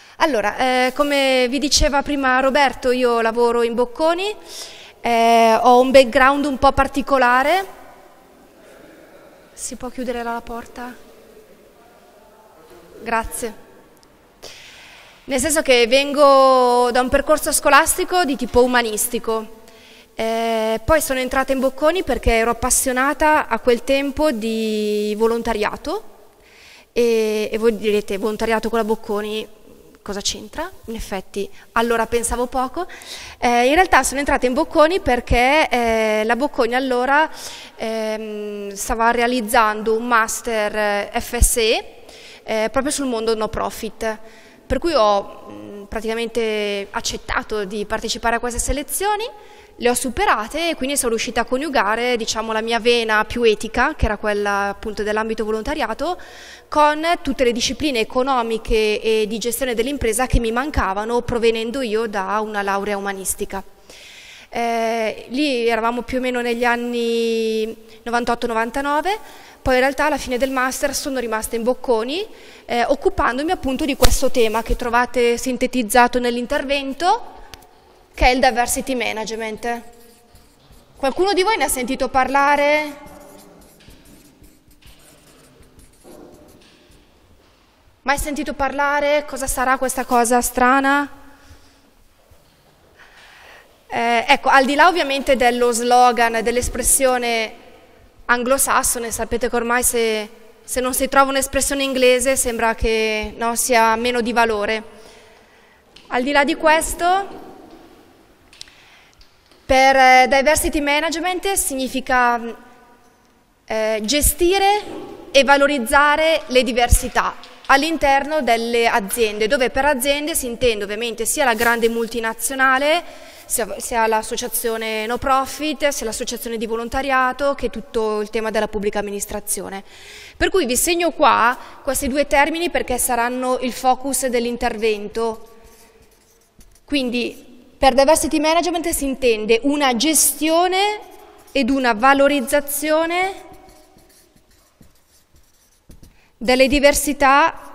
Allora, come vi diceva prima Roberto, io lavoro in Bocconi, ho un background un po' particolare. Si può chiudere la porta? Grazie. Nel senso che vengo da un percorso scolastico di tipo umanistico. Poi sono entrata in Bocconi perché ero appassionata a quel tempo di volontariato e voi direte, volontariato con la Bocconi cosa c'entra? In effetti allora pensavo poco. In realtà sono entrata in Bocconi perché la Bocconi allora stava realizzando un master FSE proprio sul mondo no profit, per cui ho praticamente accettato di partecipare a queste selezioni. Le ho superate e quindi sono riuscita a coniugare, diciamo, la mia vena più etica, che era quella appunto dell'ambito volontariato, con tutte le discipline economiche e di gestione dell'impresa che mi mancavano provenendo io da una laurea umanistica. Lì eravamo più o meno negli anni 98-99, poi in realtà alla fine del master sono rimasta in Bocconi occupandomi appunto di questo tema che trovate sintetizzato nell'intervento, che è il diversity management. Qualcuno di voi ne ha sentito parlare? Mai sentito parlare? Cosa sarà questa cosa strana? Ecco, al di là ovviamente dello slogan, dell'espressione anglosassone, sapete che ormai se non si trova un'espressione inglese sembra che no, sia meno di valore. Al di là di questo, per diversity management significa gestire e valorizzare le diversità all'interno delle aziende, dove per aziende si intende ovviamente sia la grande multinazionale, sia l'associazione no profit, sia l'associazione di volontariato, che tutto il tema della pubblica amministrazione. Per cui vi segno qua questi due termini perché saranno il focus dell'intervento. Quindi per diversity management si intende una gestione ed una valorizzazione delle diversità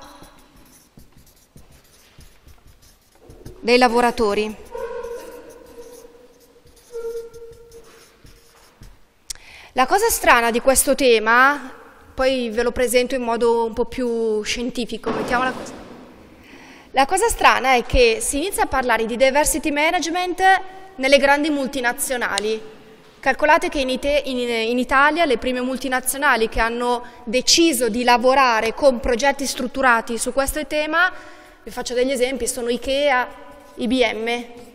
dei lavoratori. La cosa strana di questo tema, poi ve lo presento in modo un po' più scientifico, mettiamola così. La cosa strana è che si inizia a parlare di diversity management nelle grandi multinazionali. Calcolate che in Italia le prime multinazionali che hanno deciso di lavorare con progetti strutturati su questo tema, vi faccio degli esempi, sono Ikea, IBM.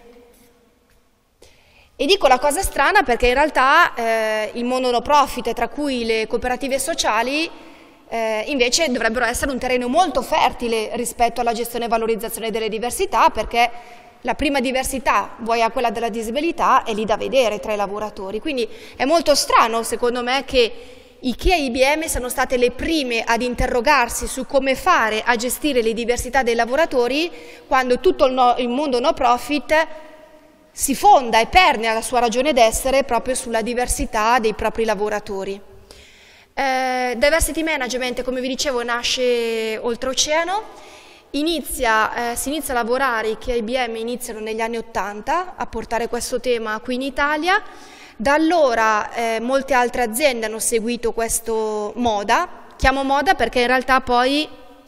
E dico la cosa strana perché in realtà il mondo no profit, tra cui le cooperative sociali, invece dovrebbero essere un terreno molto fertile rispetto alla gestione e valorizzazione delle diversità, perché la prima diversità, vuoi a quella della disabilità, è lì da vedere tra i lavoratori. Quindi è molto strano, secondo me, che Ikea e IBM siano state le prime ad interrogarsi su come fare a gestire le diversità dei lavoratori, quando tutto il mondo no profit si fonda e pernea la sua ragione d'essere proprio sulla diversità dei propri lavoratori. Diversity management, come vi dicevo, nasce oltreoceano, si inizia a lavorare, che IBM iniziano negli anni 80 a portare questo tema qui in Italia. Da allora molte altre aziende hanno seguito questo moda, chiamo moda perché in realtà poi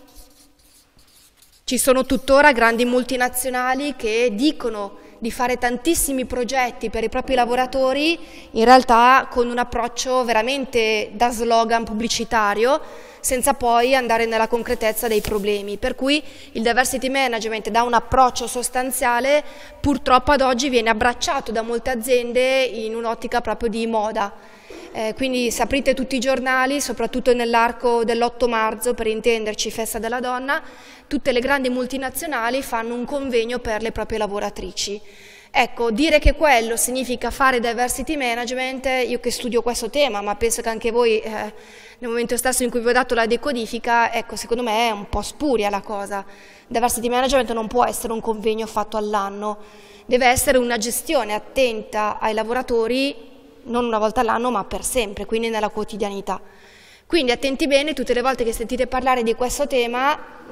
ci sono tuttora grandi multinazionali che dicono di fare tantissimi progetti per i propri lavoratori, in realtà con un approccio veramente da slogan pubblicitario, senza poi andare nella concretezza dei problemi. Per cui il diversity management dà un approccio sostanziale, purtroppo ad oggi viene abbracciato da molte aziende in un'ottica proprio di moda. Quindi se aprite tutti i giornali, soprattutto nell'arco dell'8 marzo, per intenderci, festa della donna, tutte le grandi multinazionali fanno un convegno per le proprie lavoratrici. Ecco, dire che quello significa fare diversity management, io che studio questo tema, ma penso che anche voi nel momento stesso in cui vi ho dato la decodifica, ecco, secondo me è un po' spuria la cosa. Diversity management non può essere un convegno fatto all'anno, deve essere una gestione attenta ai lavoratori, non una volta all'anno ma per sempre, quindi nella quotidianità. Quindi attenti bene tutte le volte che sentite parlare di questo tema,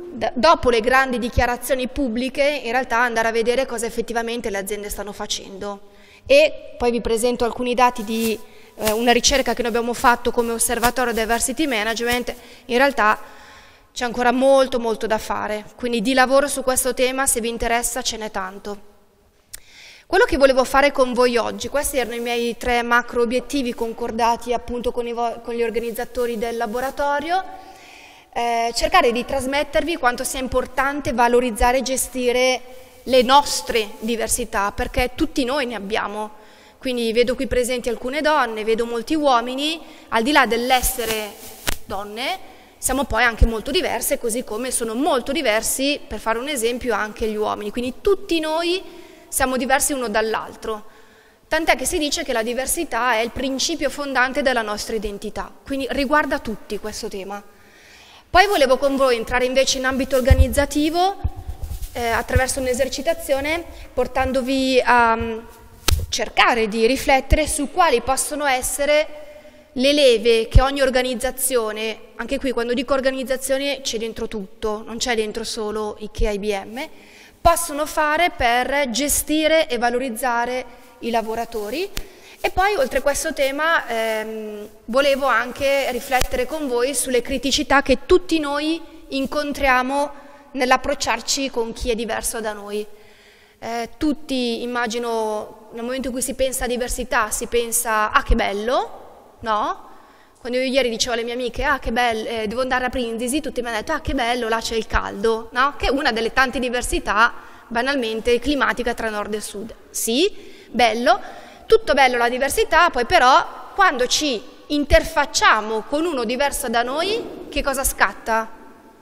dopo le grandi dichiarazioni pubbliche, in realtà andare a vedere cosa effettivamente le aziende stanno facendo. E poi vi presento alcuni dati di una ricerca che noi abbiamo fatto come Osservatorio Diversity Management. In realtà c'è ancora molto molto da fare, quindi di lavoro su questo tema, se vi interessa, ce n'è tanto. Quello che volevo fare con voi oggi, questi erano i miei 3 macro obiettivi concordati appunto con gli organizzatori del laboratorio, cercare di trasmettervi quanto sia importante valorizzare e gestire le nostre diversità, perché tutti noi ne abbiamo. Quindi vedo qui presenti alcune donne, vedo molti uomini, al di là dell'essere donne, siamo poi anche molto diverse, così come sono molto diversi, per fare un esempio, anche gli uomini. Quindi tutti noi siamo diversi uno dall'altro, tant'è che si dice che la diversità è il principio fondante della nostra identità, quindi riguarda tutti questo tema. Poi volevo con voi entrare invece in ambito organizzativo attraverso un'esercitazione, portandovi a cercare di riflettere su quali possono essere le leve che ogni organizzazione, anche qui quando dico organizzazione c'è dentro tutto, non c'è dentro solo IKEA, IBM, possono fare per gestire e valorizzare i lavoratori. E poi oltre a questo tema volevo anche riflettere con voi sulle criticità che tutti noi incontriamo nell'approcciarci con chi è diverso da noi. Tutti, immagino, nel momento in cui si pensa a diversità si pensa ah che bello, no? Quando io ieri dicevo alle mie amiche ah che bello, devo andare a Brindisi, tutti mi hanno detto ah che bello, là c'è il caldo, no? Che è una delle tante diversità banalmente climatica tra nord e sud. Sì, bello, tutto bello la diversità, poi però quando ci interfacciamo con uno diverso da noi, che cosa scatta?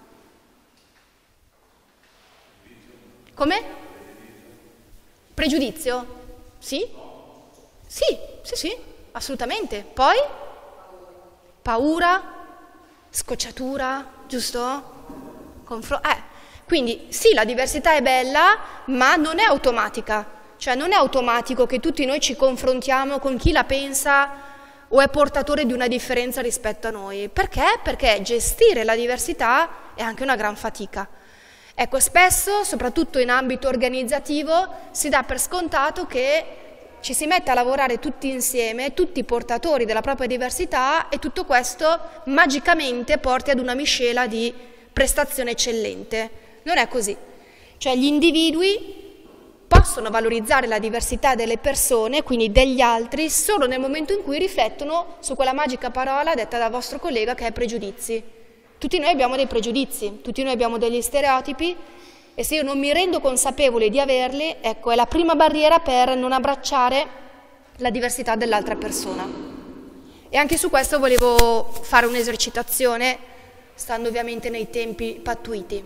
Come? Pregiudizio? Sì? Sì, assolutamente. Poi? Paura? Scocciatura? Giusto? Quindi sì, la diversità è bella, ma non è automatica. Cioè non è automatico che tutti noi ci confrontiamo con chi la pensa o è portatore di una differenza rispetto a noi. Perché? Perché gestire la diversità è anche una gran fatica. Ecco, spesso, soprattutto in ambito organizzativo, si dà per scontato che ci si metta a lavorare tutti insieme, tutti portatori della propria diversità, e tutto questo magicamente porti ad una miscela di prestazione eccellente. Non è così. Cioè gli individui possono valorizzare la diversità delle persone, quindi degli altri, solo nel momento in cui riflettono su quella magica parola detta dal vostro collega che è pregiudizi. Tutti noi abbiamo dei pregiudizi, tutti noi abbiamo degli stereotipi, e se io non mi rendo consapevole di averli, ecco, è la prima barriera per non abbracciare la diversità dell'altra persona. E anche su questo volevo fare un'esercitazione, stando ovviamente nei tempi pattuiti.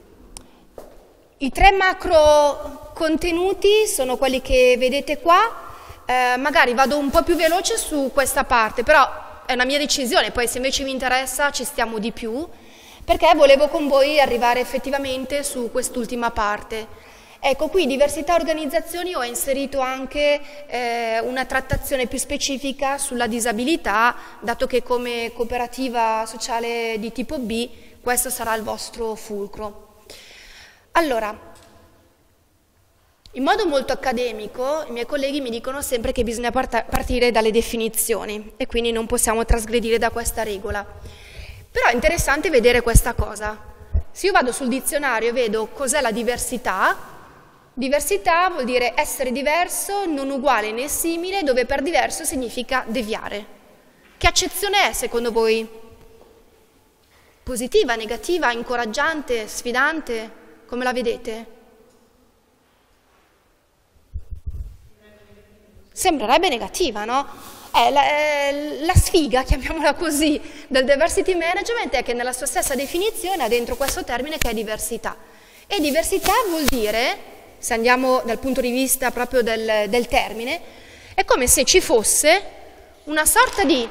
I 3 macro contenuti sono quelli che vedete qua, magari vado un po' più veloce su questa parte, però è una mia decisione, poi se invece vi interessa ci stiamo di più, perché volevo con voi arrivare effettivamente su quest'ultima parte. Ecco, qui diversità e organizzazioni ho inserito anche una trattazione più specifica sulla disabilità, dato che come cooperativa sociale di tipo B questo sarà il vostro fulcro. Allora, in modo molto accademico, i miei colleghi mi dicono sempre che bisogna partire dalle definizioni e quindi non possiamo trasgredire da questa regola. Però è interessante vedere questa cosa. Se io vado sul dizionario e vedo cos'è la diversità, diversità vuol dire essere diverso, non uguale né simile, dove per diverso significa deviare. Che accezione è secondo voi? Positiva, negativa, incoraggiante, sfidante? Come la vedete? Sembrerebbe negativa, no? La sfiga, chiamiamola così, del diversity management è che nella sua stessa definizione ha dentro questo termine che è diversità. E diversità vuol dire, se andiamo dal punto di vista proprio del termine, è come se ci fosse una sorta di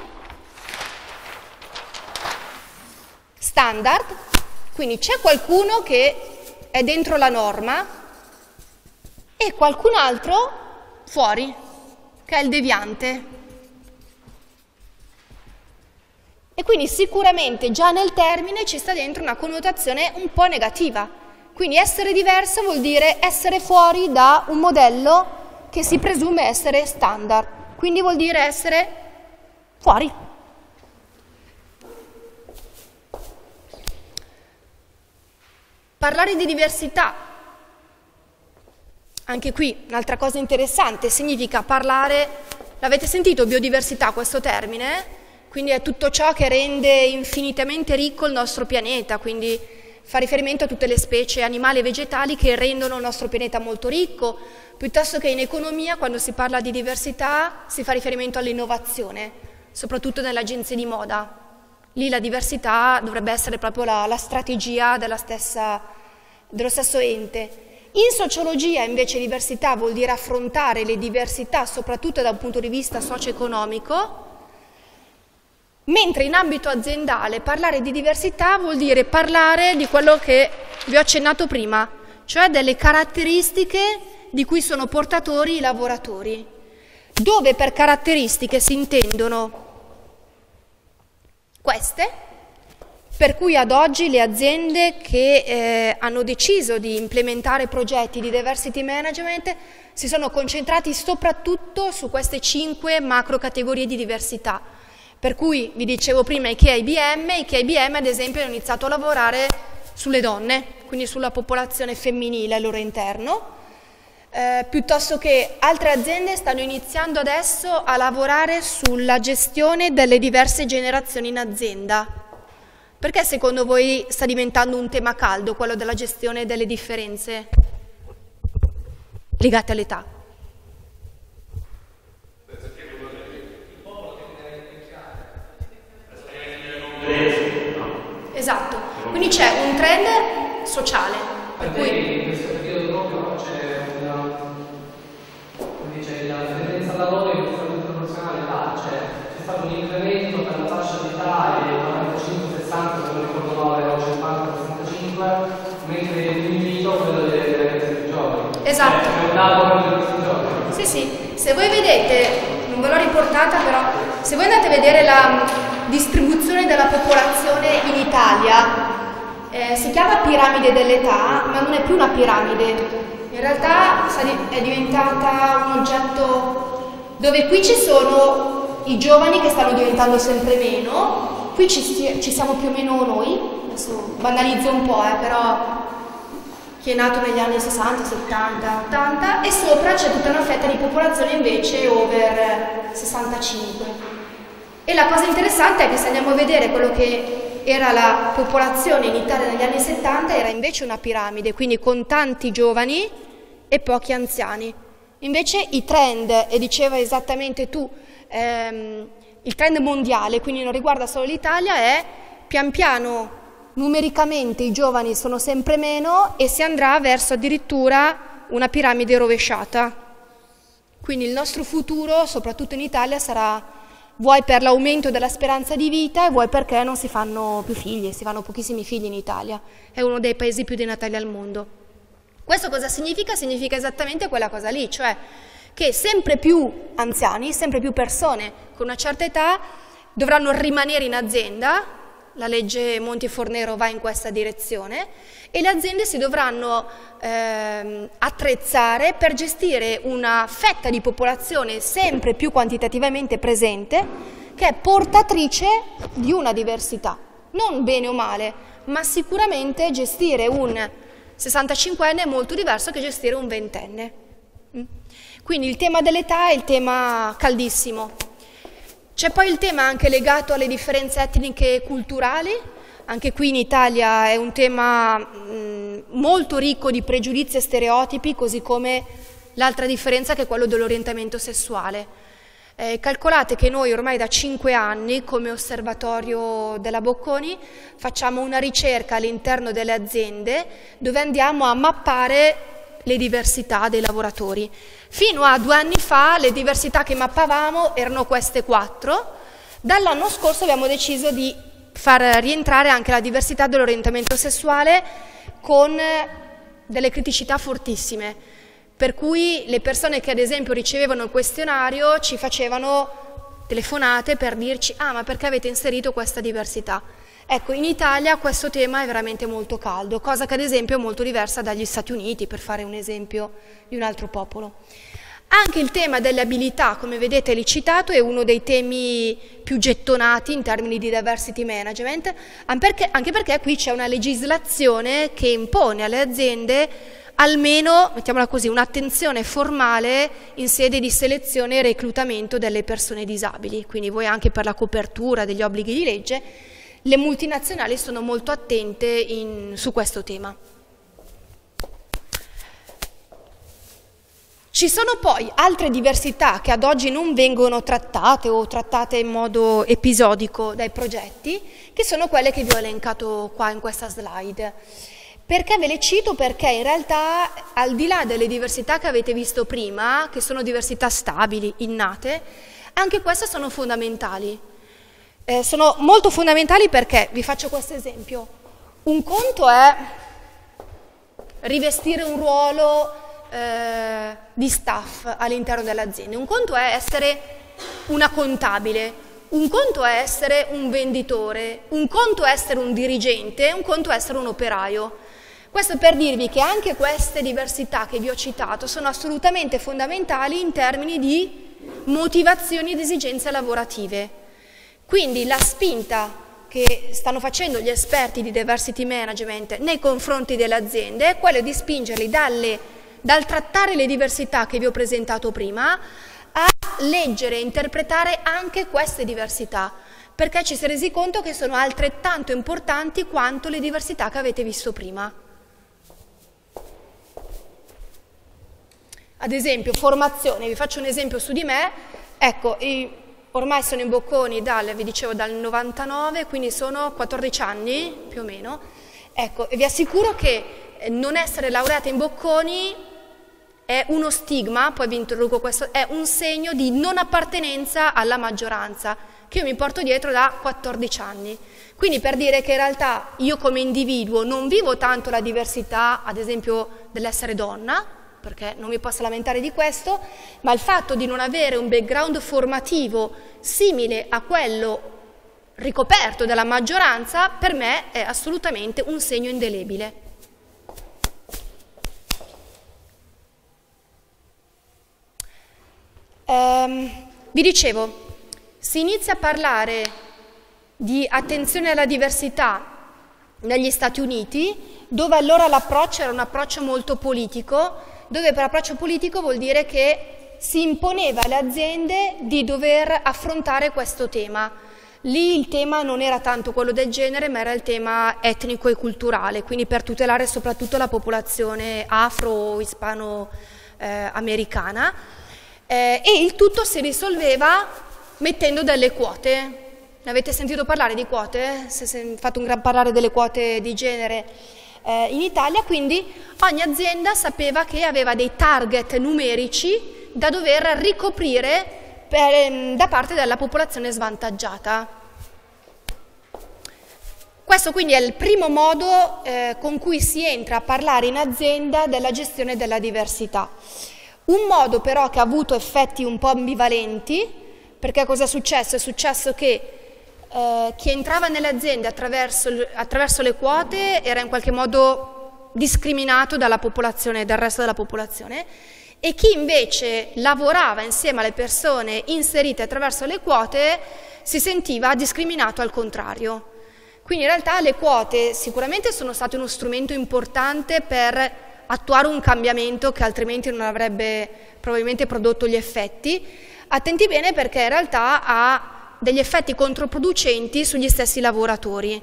standard, quindi c'è qualcuno che è dentro la norma e qualcun altro fuori, che è il deviante. E quindi sicuramente già nel termine ci sta dentro una connotazione un po' negativa. Quindi essere diverso vuol dire essere fuori da un modello che si presume essere standard. Quindi vuol dire essere fuori. Parlare di diversità, anche qui un'altra cosa interessante, significa parlare, l'avete sentito biodiversità questo termine? Quindi è tutto ciò che rende infinitamente ricco il nostro pianeta, quindi fa riferimento a tutte le specie animali e vegetali che rendono il nostro pianeta molto ricco, piuttosto che in economia, quando si parla di diversità, si fa riferimento all'innovazione, soprattutto nelle agenzie di moda. Lì la diversità dovrebbe essere proprio la strategia dello stesso ente. In sociologia, invece, diversità vuol dire affrontare le diversità, soprattutto da un punto di vista socio-economico, mentre in ambito aziendale parlare di diversità vuol dire parlare di quello che vi ho accennato prima, cioè delle caratteristiche di cui sono portatori i lavoratori, dove per caratteristiche si intendono queste, per cui ad oggi le aziende che hanno deciso di implementare progetti di diversity management si sono concentrati soprattutto su queste 5 macro categorie di diversità. Per cui vi dicevo prima IKEA e IBM ad esempio hanno iniziato a lavorare sulle donne, quindi sulla popolazione femminile al loro interno, piuttosto che altre aziende stanno iniziando adesso a lavorare sulla gestione delle diverse generazioni in azienda. Perché secondo voi sta diventando un tema caldo quello della gestione delle differenze legate all'età? Esatto, quindi c'è un trend sociale, per cui in questo periodo proprio c'è la tendenza al lavoro è estremamente proporzionale all'età, cioè c'è stato un incremento per la fascia di età e 45-60, se non ricordo male, era 50-65, mentre l'invito è quello delle ragazze più giovani. esatto. È un dato per le ragazze giovani. Sì, sì, se voi vedete, non ve l'ho riportata però, se voi andate a vedere la distribuzione della popolazione in Italia, si chiama piramide dell'età, ma non è più una piramide, in realtà è diventata un oggetto dove qui ci sono i giovani che stanno diventando sempre meno, qui ci siamo più o meno noi, adesso banalizzo un po', però chi è nato negli anni 60, 70, 80 e sopra c'è tutta una fetta di popolazione invece over 65. E la cosa interessante è che se andiamo a vedere quello che era la popolazione in Italia negli anni 70 era invece una piramide, quindi con tanti giovani e pochi anziani. Invece i trend, e diceva esattamente tu, il trend mondiale, quindi non riguarda solo l'Italia, è pian piano numericamente i giovani sono sempre meno e si andrà verso addirittura una piramide rovesciata. Quindi il nostro futuro, soprattutto in Italia, sarà vuoi per l'aumento della speranza di vita e vuoi perché non si fanno più figli, si fanno pochissimi figli in Italia. È uno dei paesi più denatali al mondo. Questo cosa significa? Significa esattamente quella cosa lì, cioè che sempre più anziani, sempre più persone con una certa età dovranno rimanere in azienda. La legge Monti-Fornero va in questa direzione e le aziende si dovranno attrezzare per gestire una fetta di popolazione sempre più quantitativamente presente che è portatrice di una diversità, non bene o male, ma sicuramente gestire un 65enne è molto diverso che gestire un 20enne. Quindi il tema dell'età è il tema caldissimo. C'è poi il tema anche legato alle differenze etniche e culturali, anche qui in Italia è un tema molto ricco di pregiudizi e stereotipi, così come l'altra differenza che è quello dell'orientamento sessuale. Calcolate che noi ormai da 5 anni, come osservatorio della Bocconi, facciamo una ricerca all'interno delle aziende dove andiamo a mappare le diversità dei lavoratori. Fino a 2 anni fa le diversità che mappavamo erano queste 4, dall'anno scorso abbiamo deciso di far rientrare anche la diversità dell'orientamento sessuale con delle criticità fortissime, per cui le persone che ad esempio ricevevano il questionario ci facevano telefonate per dirci «Ah, ma perché avete inserito questa diversità?» Ecco, in Italia questo tema è veramente molto caldo, cosa che ad esempio è molto diversa dagli Stati Uniti, per fare un esempio di un altro popolo. Anche il tema delle abilità, come vedete lì citato, è uno dei temi più gettonati in termini di diversity management, anche perché qui c'è una legislazione che impone alle aziende almeno, mettiamola così, un'attenzione formale in sede di selezione e reclutamento delle persone disabili. Quindi voi anche per la copertura degli obblighi di legge, le multinazionali sono molto attente su questo tema. Ci sono poi altre diversità che ad oggi non vengono trattate o trattate in modo episodico dai progetti, che sono quelle che vi ho elencato qua in questa slide. Perché ve le cito? Perché in realtà, al di là delle diversità che avete visto prima, che sono diversità stabili, innate, anche queste sono fondamentali. Sono molto fondamentali perché, vi faccio questo esempio, un conto è rivestire un ruolo di staff all'interno dell'azienda, un conto è essere una contabile, un conto è essere un venditore, un conto è essere un dirigente, un conto è essere un operaio. Questo per dirvi che anche queste diversità che vi ho citato sono assolutamente fondamentali in termini di motivazioni ed esigenze lavorative. Quindi la spinta che stanno facendo gli esperti di diversity management nei confronti delle aziende è quella di spingerli dal trattare le diversità che vi ho presentato prima a leggere e interpretare anche queste diversità, perché ci si è resi conto che sono altrettanto importanti quanto le diversità che avete visto prima. Ad esempio, formazione, vi faccio un esempio su di me, ecco, ormai sono in Bocconi vi dicevo, dal 99, quindi sono 14 anni più o meno, ecco, e vi assicuro che non essere laureata in Bocconi è uno stigma, poi vi introduco questo, è un segno di non appartenenza alla maggioranza, che io mi porto dietro da 14 anni. Quindi per dire che in realtà io come individuo non vivo tanto la diversità, ad esempio, dell'essere donna, perché non mi posso lamentare di questo, ma il fatto di non avere un background formativo simile a quello ricoperto dalla maggioranza, per me è assolutamente un segno indelebile. Vi dicevo, si inizia a parlare di attenzione alla diversità negli Stati Uniti, dove allora l'approccio era un approccio molto politico, dove per approccio politico vuol dire che si imponeva alle aziende di dover affrontare questo tema. Lì il tema non era tanto quello del genere, ma era il tema etnico e culturale, quindi per tutelare soprattutto la popolazione afro-ispano-americana, e il tutto si risolveva mettendo delle quote. Ne avete sentito parlare di quote? Si è fatto un gran parlare delle quote di genere in Italia, quindi ogni azienda sapeva che aveva dei target numerici da dover ricoprire da parte della popolazione svantaggiata. Questo quindi è il primo modo con cui si entra a parlare in azienda della gestione della diversità. Un modo però che ha avuto effetti un po' ambivalenti, perché cosa è successo? È successo che chi entrava nelle aziende attraverso le quote era in qualche modo discriminato dal resto della popolazione, e chi invece lavorava insieme alle persone inserite attraverso le quote si sentiva discriminato al contrario. Quindi in realtà le quote sicuramente sono state uno strumento importante per attuare un cambiamento che altrimenti non avrebbe probabilmente prodotto gli effetti. Attenti bene, perché in realtà ha degli effetti controproducenti sugli stessi lavoratori.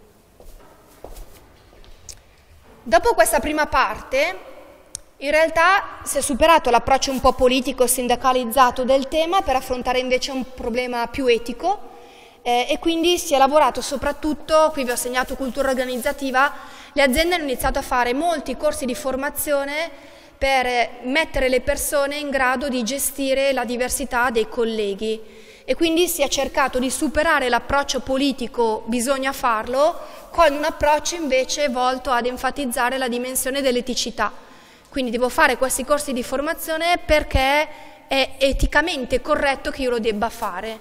Dopo questa prima parte, in realtà si è superato l'approccio un po' politico sindacalizzato del tema per affrontare invece un problema più etico, e quindi si è lavorato soprattutto, qui vi ho segnato cultura organizzativa, le aziende hanno iniziato a fare molti corsi di formazione per mettere le persone in grado di gestire la diversità dei colleghi. E quindi si è cercato di superare l'approccio politico bisogna farlo con un approccio invece volto ad enfatizzare la dimensione dell'eticità. Quindi devo fare questi corsi di formazione perché è eticamente corretto che io lo debba fare.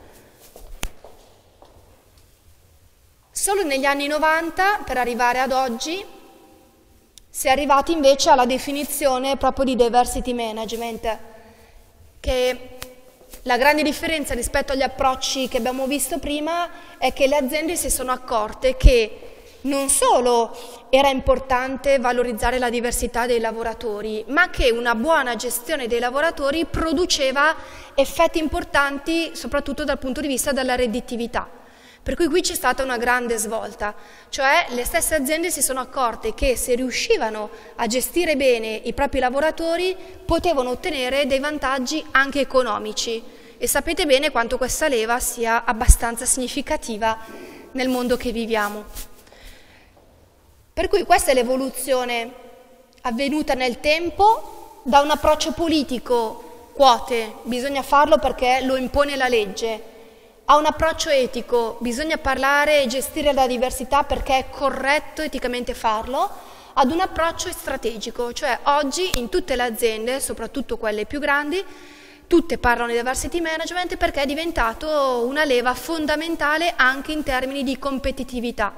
Solo negli anni 90, per arrivare ad oggi, si è arrivati invece alla definizione proprio di diversity management, che la grande differenza rispetto agli approcci che abbiamo visto prima è che le aziende si sono accorte che non solo era importante valorizzare la diversità dei lavoratori, ma che una buona gestione dei lavoratori produceva effetti importanti soprattutto dal punto di vista della redditività. Per cui qui c'è stata una grande svolta, cioè le stesse aziende si sono accorte che se riuscivano a gestire bene i propri lavoratori potevano ottenere dei vantaggi anche economici e sapete bene quanto questa leva sia abbastanza significativa nel mondo che viviamo. Per cui questa è l'evoluzione avvenuta nel tempo da un approccio politico, quote, bisogna farlo perché lo impone la legge, a un approccio etico, bisogna parlare e gestire la diversità perché è corretto eticamente farlo, ad un approccio strategico, cioè oggi in tutte le aziende, soprattutto quelle più grandi, tutte parlano di diversity management perché è diventato una leva fondamentale anche in termini di competitività.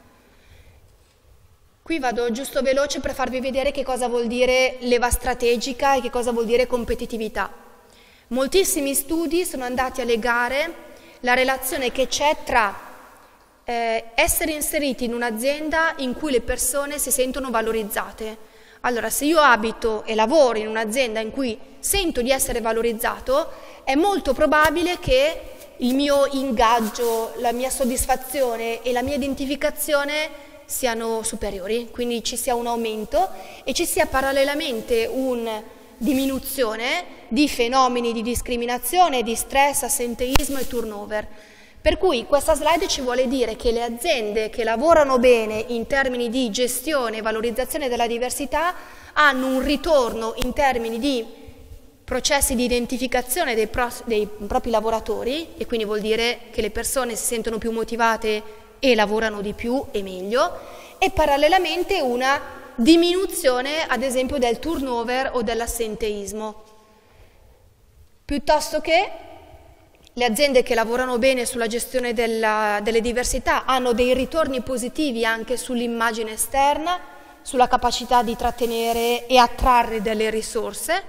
Qui vado giusto veloce per farvi vedere che cosa vuol dire leva strategica e che cosa vuol dire competitività. Moltissimi studi sono andati a legare la relazione che c'è tra essere inseriti in un'azienda in cui le persone si sentono valorizzate. Allora, se io abito e lavoro in un'azienda in cui sento di essere valorizzato, è molto probabile che il mio ingaggio, la mia soddisfazione e la mia identificazione siano superiori, quindi ci sia un aumento e ci sia parallelamente una diminuzione di fenomeni di discriminazione, di stress, assenteismo e turnover. Per cui questa slide ci vuole dire che le aziende che lavorano bene in termini di gestione e valorizzazione della diversità hanno un ritorno in termini di processi di identificazione dei propri lavoratori e quindi vuol dire che le persone si sentono più motivate e lavorano di più e meglio e parallelamente una diminuzione ad esempio del turnover o dell'assenteismo. Piuttosto che le aziende che lavorano bene sulla gestione delle diversità hanno dei ritorni positivi anche sull'immagine esterna, sulla capacità di trattenere e attrarre delle risorse.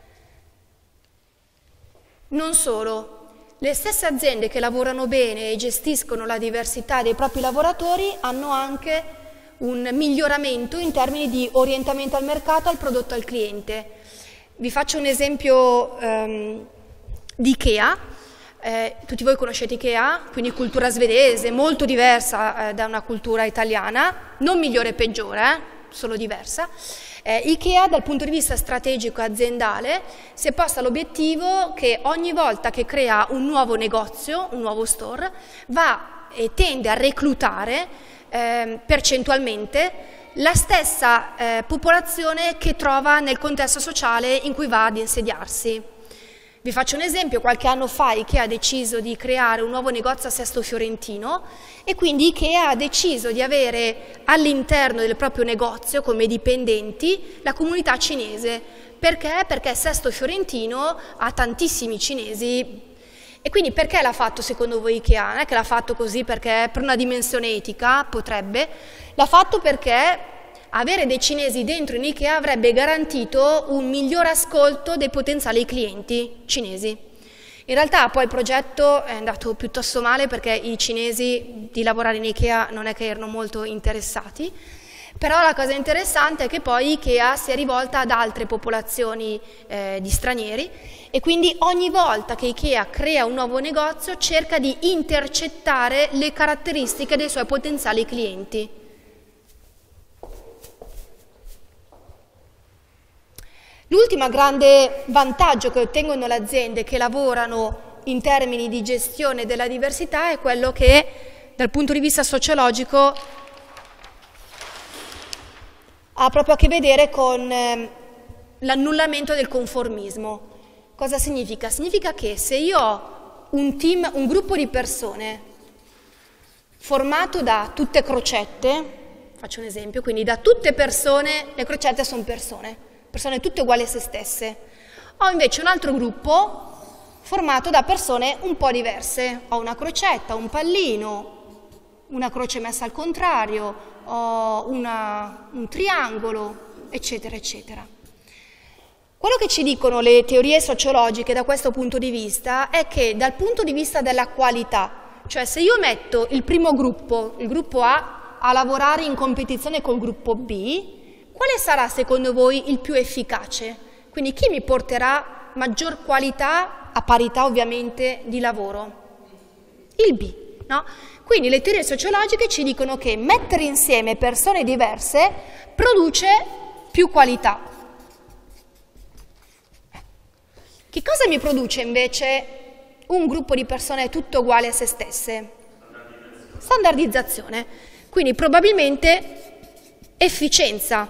Non solo, le stesse aziende che lavorano bene e gestiscono la diversità dei propri lavoratori hanno anche un miglioramento in termini di orientamento al mercato, al prodotto, al cliente. Vi faccio un esempio di Ikea. Tutti voi conoscete Ikea, quindi cultura svedese, molto diversa da una cultura italiana, non migliore e peggiore, solo diversa. Ikea dal punto di vista strategico e aziendale si è posta l'obiettivo che ogni volta che crea un nuovo negozio, un nuovo store, va e tende a reclutare percentualmente la stessa popolazione che trova nel contesto sociale in cui va ad insediarsi. Vi faccio un esempio, qualche anno fa Ikea ha deciso di creare un nuovo negozio a Sesto Fiorentino e quindi Ikea ha deciso di avere all'interno del proprio negozio come dipendenti la comunità cinese. Perché? Perché Sesto Fiorentino ha tantissimi cinesi. E quindi perché l'ha fatto secondo voi Ikea? Non è che l'ha fatto così perché per una dimensione etica, potrebbe, l'ha fatto perché avere dei cinesi dentro in Ikea avrebbe garantito un miglior ascolto dei potenziali clienti cinesi. In realtà poi il progetto è andato piuttosto male perché i cinesi di lavorare in Ikea non è che erano molto interessati, però la cosa interessante è che poi Ikea si è rivolta ad altre popolazioni di stranieri e quindi ogni volta che Ikea crea un nuovo negozio cerca di intercettare le caratteristiche dei suoi potenziali clienti. L'ultimo grande vantaggio che ottengono le aziende che lavorano in termini di gestione della diversità è quello che dal punto di vista sociologico ha proprio a che vedere con l'annullamento del conformismo. Cosa significa? Significa che se io ho un team, un gruppo di persone formato da tutte crocette, faccio un esempio, quindi da tutte persone, le crocette sono persone tutte uguali a se stesse. Ho invece un altro gruppo formato da persone un po' diverse. Ho una crocetta, un pallino, una croce messa al contrario, ho un triangolo, eccetera, eccetera. Quello che ci dicono le teorie sociologiche da questo punto di vista è che dal punto di vista della qualità, cioè se io metto il primo gruppo, il gruppo A lavorare in competizione col gruppo B, quale sarà secondo voi il più efficace? Quindi chi mi porterà maggior qualità, a parità ovviamente, di lavoro? Il B, no? Quindi le teorie sociologiche ci dicono che mettere insieme persone diverse produce più qualità. Che cosa mi produce invece un gruppo di persone tutte uguali a se stesse? Standardizzazione. Quindi probabilmente efficienza.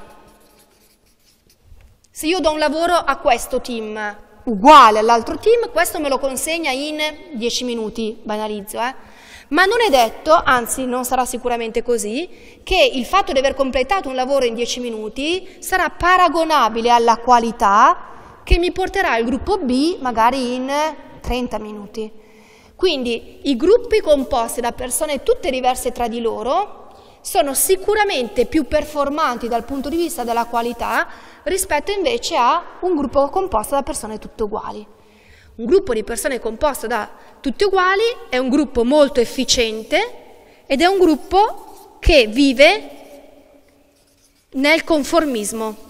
Se io do un lavoro a questo team uguale all'altro team, questo me lo consegna in 10 minuti, banalizzo, Ma non è detto, anzi non sarà sicuramente così, che il fatto di aver completato un lavoro in 10 minuti sarà paragonabile alla qualità che mi porterà il gruppo B magari in 30 minuti. Quindi i gruppi composti da persone tutte diverse tra di loro sono sicuramente più performanti dal punto di vista della qualità rispetto invece a un gruppo composto da persone tutte uguali. Un gruppo di persone composto da tutte uguali è un gruppo molto efficiente ed è un gruppo che vive nel conformismo.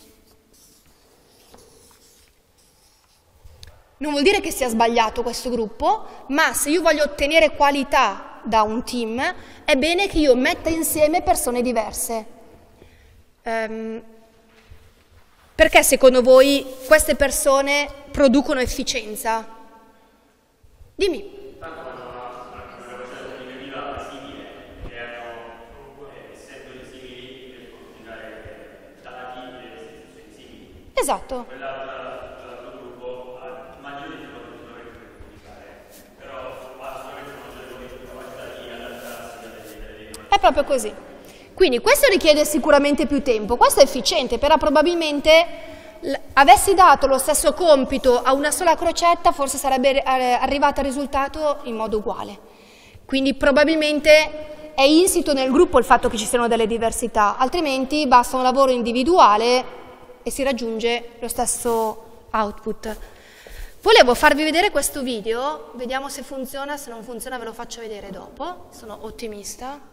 Non vuol dire che sia sbagliato questo gruppo, ma se io voglio ottenere qualità da un team, è bene che io metta insieme persone diverse. Perché secondo voi queste persone producono efficienza? Dimmi. Esatto. È proprio così. Quindi questo richiede sicuramente più tempo, questo è efficiente, però probabilmente avessi dato lo stesso compito a una sola crocetta forse sarebbe arrivata al risultato in modo uguale. Quindi probabilmente è insito nel gruppo il fatto che ci siano delle diversità, altrimenti basta un lavoro individuale e si raggiunge lo stesso output. Volevo farvi vedere questo video, vediamo se funziona, se non funziona ve lo faccio vedere dopo, sono ottimista.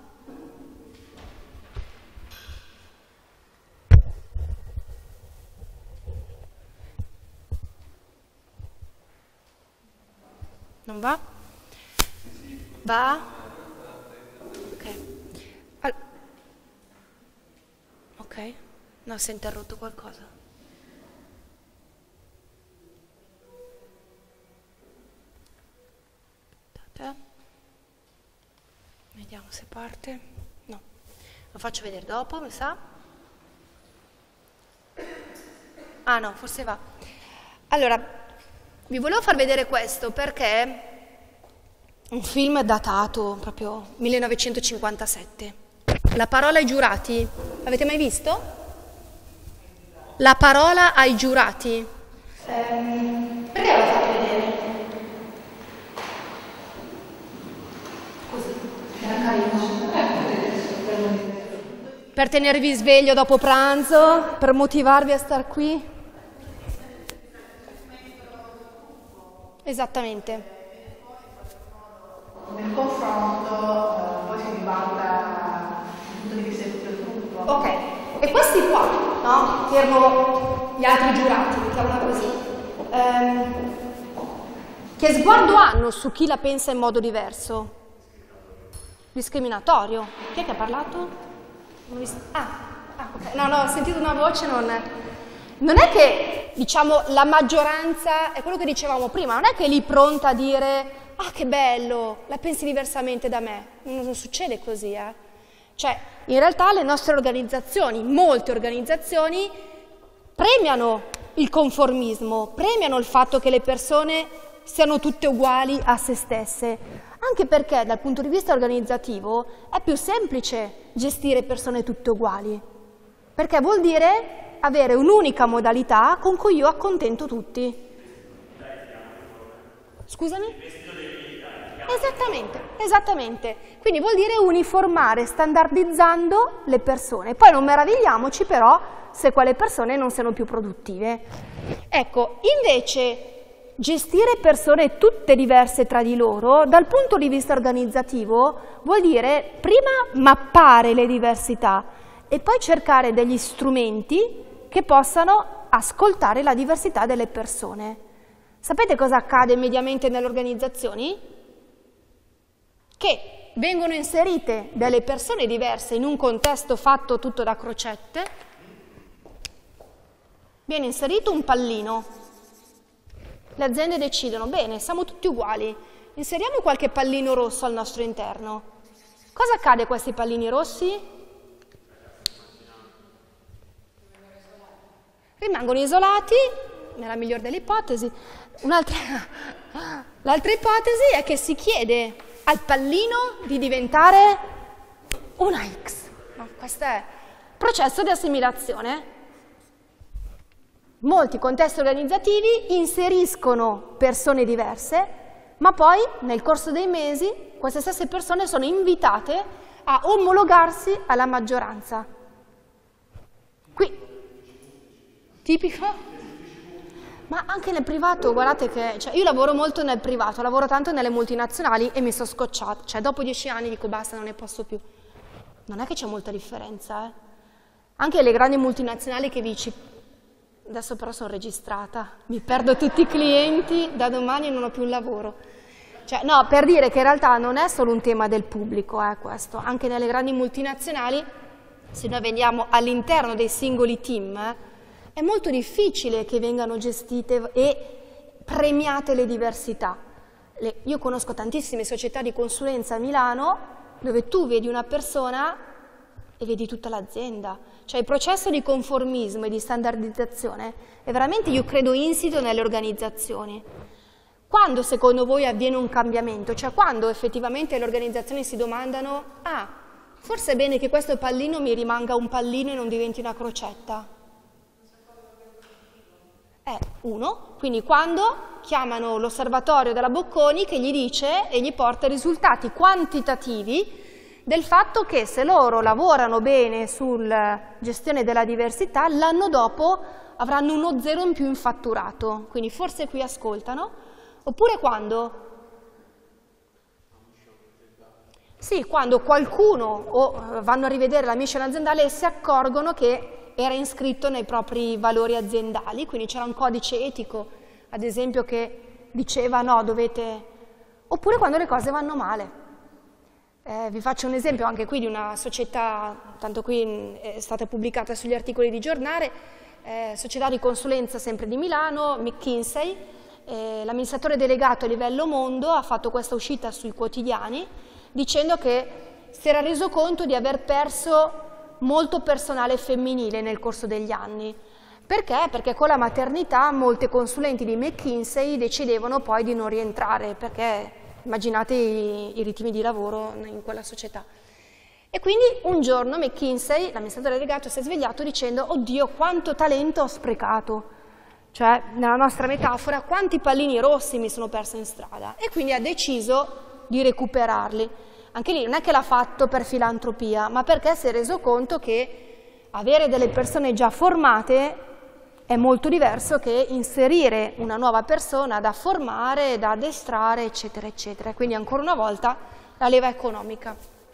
Non va? Va? Ok. Ok. No, si è interrotto qualcosa. Vediamo se parte. No. Lo faccio vedere dopo, mi sa. Ah no, forse va. Allora, vi volevo far vedere questo perché è un film datato, proprio 1957. La parola ai giurati. L'avete mai visto? La parola ai giurati. Perché lo fate vedere? Così. Era carino. Per tenervi sveglio dopo pranzo, per motivarvi a star qui. Esattamente. Nel confronto poi si ribalta il punto di vista di tutto il gruppo. Ok, e questi qua, no? Che erano gli altri giurati, mettiamola così. Che sguardo hanno su chi la pensa in modo diverso? Discriminatorio. Chi è che ha parlato? Ok. No, ho sentito una voce, non è che, diciamo, la maggioranza, è quello che dicevamo prima, non è che è lì pronta a dire ah che bello, la pensi diversamente da me, non succede così, Cioè, in realtà le nostre organizzazioni, molte organizzazioni, premiano il conformismo, premiano il fatto che le persone siano tutte uguali a se stesse, anche perché dal punto di vista organizzativo è più semplice gestire persone tutte uguali, perché vuol dire avere un'unica modalità con cui io accontento tutti. Scusami? Esattamente. Quindi vuol dire uniformare, standardizzando le persone. Poi non meravigliamoci però se quelle persone non siano più produttive. Ecco, invece gestire persone tutte diverse tra di loro, dal punto di vista organizzativo, vuol dire prima mappare le diversità e poi cercare degli strumenti che possano ascoltare la diversità delle persone. Sapete cosa accade mediamente nelle organizzazioni? Che vengono inserite delle persone diverse in un contesto fatto tutto da crocette, viene inserito un pallino. Le aziende decidono, bene, siamo tutti uguali, inseriamo qualche pallino rosso al nostro interno. Cosa accade a questi pallini rossi? Rimangono isolati, nella migliore delle ipotesi. L'altra ipotesi è che si chiede al pallino di diventare una X. No, questo è il processo di assimilazione. Molti contesti organizzativi inseriscono persone diverse, ma poi nel corso dei mesi queste stesse persone sono invitate a omologarsi alla maggioranza. Qui, tipico? Ma anche nel privato, guardate che, io lavoro molto nel privato, lavoro tanto nelle multinazionali e mi sono scocciata, dopo 10 anni dico basta, non ne posso più. Non è che c'è molta differenza, Anche le grandi multinazionali che dici, adesso però sono registrata, mi perdo tutti i clienti, da domani non ho più il lavoro. No, per dire che in realtà non è solo un tema del pubblico, questo, anche nelle grandi multinazionali, se noi veniamo all'interno dei singoli team, è molto difficile che vengano gestite e premiate le diversità. Io conosco tantissime società di consulenza a Milano dove tu vedi una persona e vedi tutta l'azienda. Il processo di conformismo e di standardizzazione è veramente, io credo, insito nelle organizzazioni. Quando secondo voi avviene un cambiamento? Quando effettivamente le organizzazioni si domandano forse è bene che questo pallino mi rimanga un pallino e non diventi una crocetta? Quindi quando chiamano l'osservatorio della Bocconi che gli dice e gli porta risultati quantitativi del fatto che se loro lavorano bene sulla gestione della diversità, l'anno dopo avranno uno 0 in più in fatturato, quindi forse qui ascoltano. Oppure quando? Sì, quando qualcuno vanno a rivedere la mission aziendale e si accorgono che era iscritto nei propri valori aziendali, quindi c'era un codice etico, ad esempio, che diceva no, dovete... Oppure quando le cose vanno male. Vi faccio un esempio anche qui di una società, tanto qui è stata pubblicata sugli articoli di giornale, società di consulenza sempre di Milano, McKinsey, l'amministratore delegato a livello mondo ha fatto questa uscita sui quotidiani dicendo che si era reso conto di aver perso molto personale femminile nel corso degli anni. Perché? Perché con la maternità molte consulenti di McKinsey decidevano poi di non rientrare, perché immaginate i ritmi di lavoro in quella società. E quindi un giorno McKinsey, l'amministratore delegato, si è svegliato dicendo oddio quanto talento ho sprecato, nella nostra metafora quanti pallini rossi mi sono persa in strada, e quindi ha deciso di recuperarli. Anche lì non è che l'ha fatto per filantropia, ma perché si è reso conto che avere delle persone già formate è molto diverso che inserire una nuova persona da formare, da addestrare, eccetera, eccetera. Quindi ancora una volta la leva economica.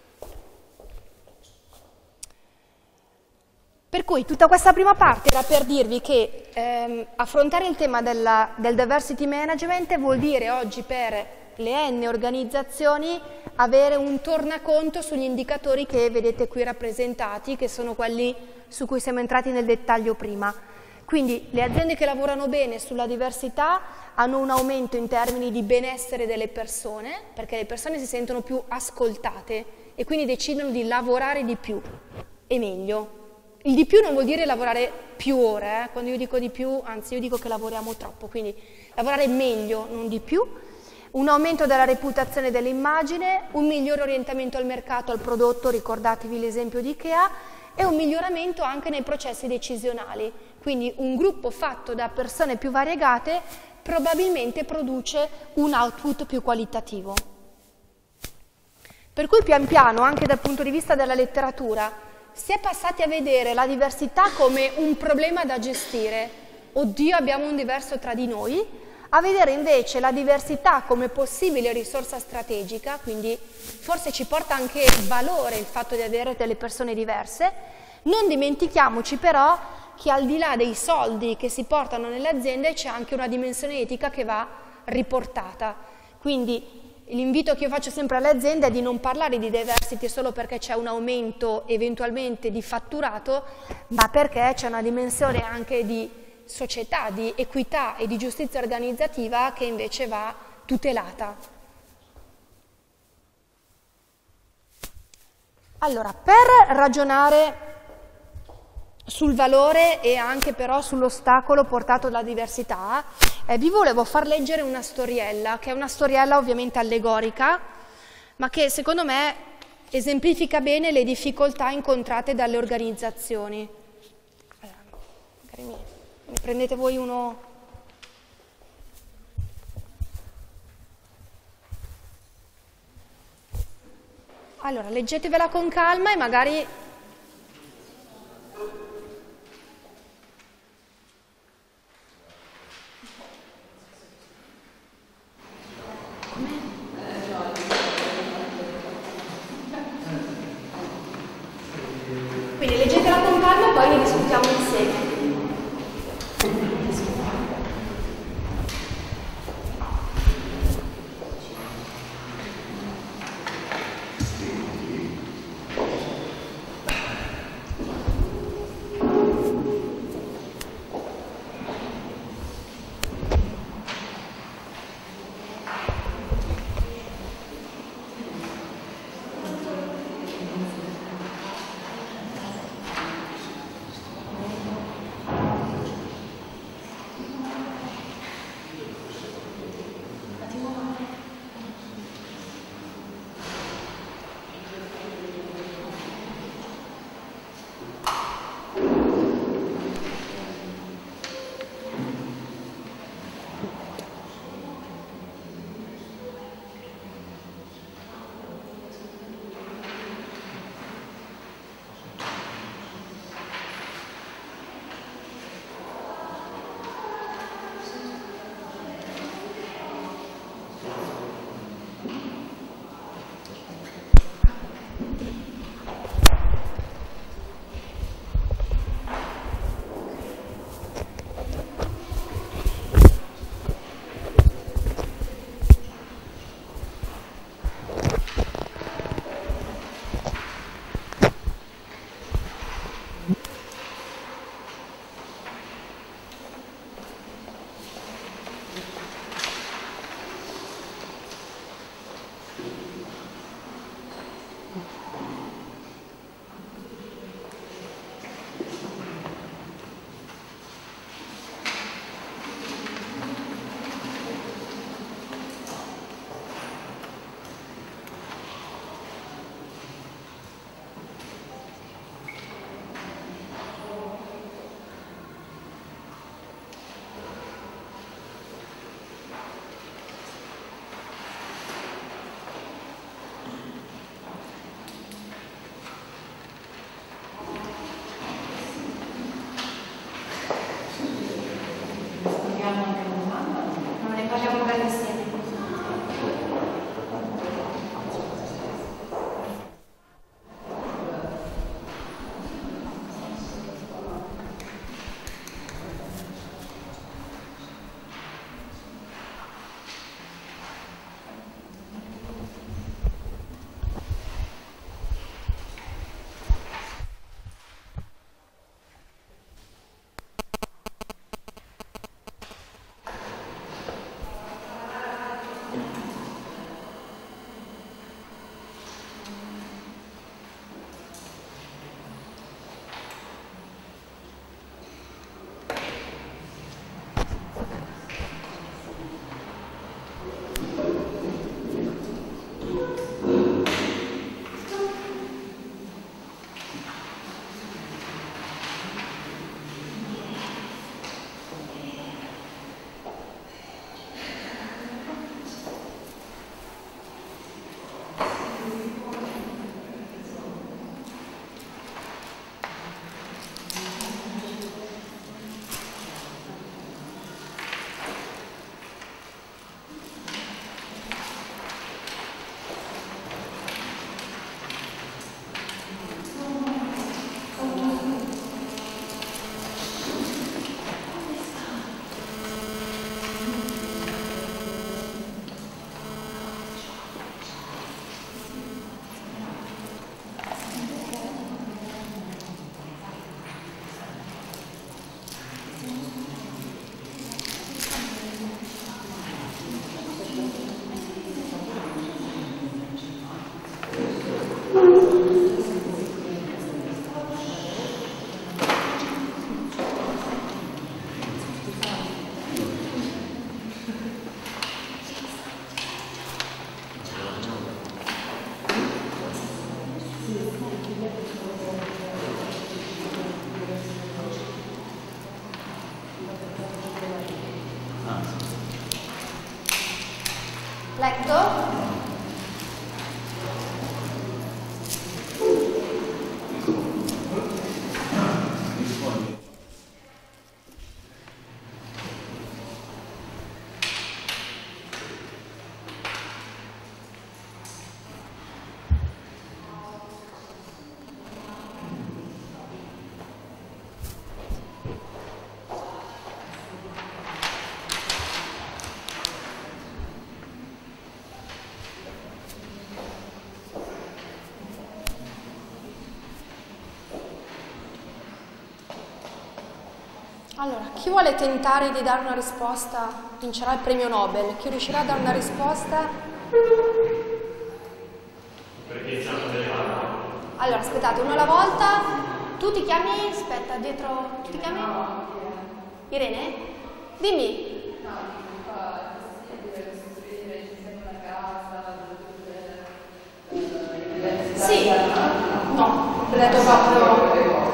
Per cui tutta questa prima parte era per dirvi che affrontare il tema del diversity management vuol dire oggi per le N organizzazioni avere un tornaconto sugli indicatori che vedete qui rappresentati, che sono quelli su cui siamo entrati nel dettaglio prima. Quindi le aziende che lavorano bene sulla diversità hanno un aumento in termini di benessere delle persone, perché le persone si sentono più ascoltate e quindi decidono di lavorare di più e meglio. Il di più non vuol dire lavorare più ore, quando io dico di più, anzi io dico che lavoriamo troppo, quindi lavorare meglio, non di più. Un aumento della reputazione dell'immagine, un migliore orientamento al mercato, al prodotto, ricordatevi l'esempio di Ikea, e un miglioramento anche nei processi decisionali. Quindi un gruppo fatto da persone più variegate probabilmente produce un output più qualitativo. Per cui pian piano, anche dal punto di vista della letteratura, si è passati a vedere la diversità come un problema da gestire. Oddio, abbiamo un diverso tra di noi, a vedere invece la diversità come possibile risorsa strategica, quindi forse ci porta anche valore il fatto di avere delle persone diverse. Non dimentichiamoci però che al di là dei soldi che si portano nelle aziende c'è anche una dimensione etica che va riportata. Quindi l'invito che io faccio sempre alle aziende è di non parlare di diversity solo perché c'è un aumento eventualmente di fatturato, ma perché c'è una dimensione anche di società, di equità e di giustizia organizzativa che invece va tutelata. Allora, per ragionare sul valore e anche però sull'ostacolo portato dalla diversità, vi volevo far leggere una storiella, che è una storiella ovviamente allegorica, ma che secondo me esemplifica bene le difficoltà incontrate dalle organizzazioni. Allora, magari mi prendete voi uno... Allora, leggetevela con calma e magari... Quindi leggetela con calma e poi ne discutiamo insieme. Non ne parliamo magari insieme. pronto? Allora, chi vuole tentare di dare una risposta vincerà il premio Nobel. Chi riuscirà a dare una risposta? Perché c'hanno delle mani. Allora, aspettate, uno alla volta. Tu ti chiami? Aspetta, dietro. Tu ti chiami? Irene? Dimmi. Sì. No, ho detto proprio.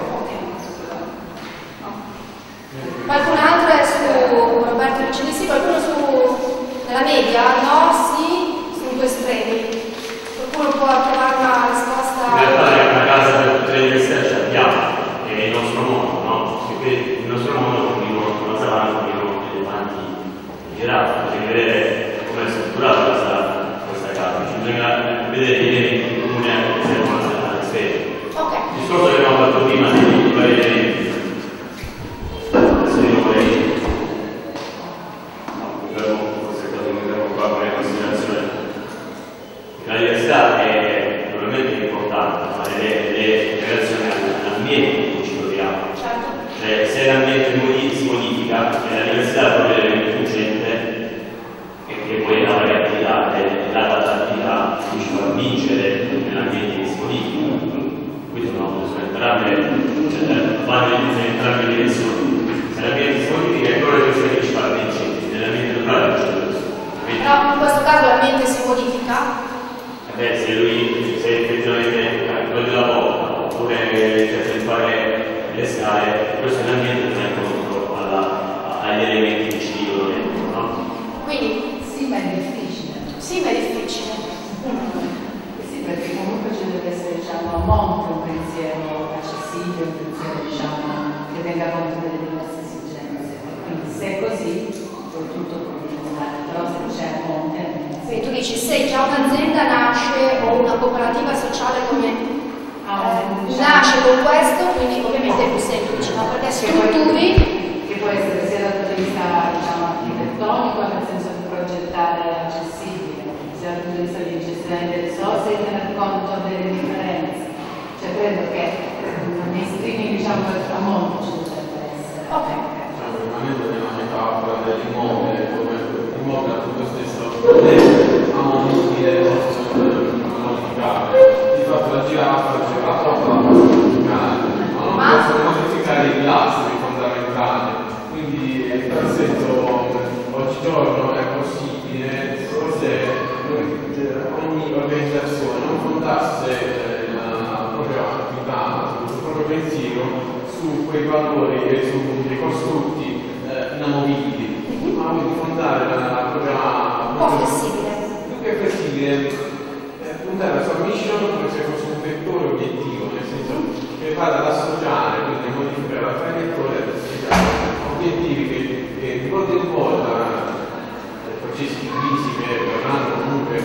Qualcun altro è su Roberto dice sì, qualcuno nella media? No, sì, sono due estremi. Qualcuno può trovare una risposta? In realtà è una casa per tutte le università ci abbiamo, è il nostro mondo, no? Perché il nostro mondo vivono una savana, vivono elefanti giraffe, bisogna vedere come è strutturata questa casa, bisogna vedere gli elementi comuni che servono alla sfera. Ok. Il discorso che abbiamo fatto prima dei vari elementi. La diversità è normalmente importante, fare le relazioni all'ambiente in cui ci troviamo. Certo. Cioè, se l'ambiente si modifica, la diversità è proprio l'elemento fuggente che poi la variabilità e l'adattabilità che ci fa vincere nell'ambiente che si modifica. Quindi sono entrambe, vanno in entrambe le direzioni. Se l'ambiente si modifica è proprio questo che ci fa vincere, nell'ambiente naturale c'è questo. Però in questo caso l'ambiente si modifica? Se effettivamente toglie la porta oppure cerca di fare le scale, questo è l'ambiente che sta incontro agli elementi che ci dicono dentro, no? Quindi? Sì, ma è difficile. Sì, ma è difficile. Sì, perché comunque ci deve essere, diciamo, a monte un pensiero accessibile, un pensiero, diciamo, che tenga conto delle diverse esigenze. Quindi se è così, poi tutto può funzionare, però se c'è a monte. Quindi tu dici, se già un'azienda nasce o una cooperativa sociale come nasce con questo, quindi ovviamente è più semplice, no? Perché strutturi che può essere sia dal punto di vista, diciamo, architettonico, nel senso di progettare accessibile, sia dal punto di vista di gestione delle risorse e di tener conto delle differenze. Cioè credo che nei streaming, diciamo, a monte ci dovrebbe essere. Ok. Ovviamente è una metafora dell'immobile, come l'immobile appunto stesso a modificare, di fatto la giraffa c'è la porta da modificare, ma non possono modificare i pilastri fondamentali, quindi in tal senso oggigiorno è possibile, forse ogni organizzazione non fondasse la propria attività, il proprio pensiero su quei valori e su dei costrutti inamovibili, ma quindi fondare la propria un po' flessibile. Più che flessibile, puntare la sua mission come se fosse un vettore obiettivo, nel senso che vada ad associare, quindi a modificare la traiettoria obiettivi che di volta in volta processi di crisi che verranno comunque